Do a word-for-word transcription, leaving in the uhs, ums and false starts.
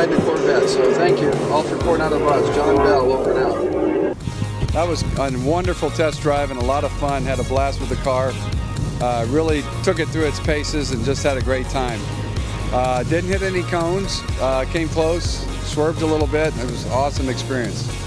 ride the Corvette. So thank you all for Coronado Buzz. John Bell over and out. That was a wonderful test drive and a lot of fun. Had a blast with the car. Uh, really took it through its paces and just had a great time. Uh, didn't hit any cones. Uh, came close, swerved a little bit. It was an awesome experience.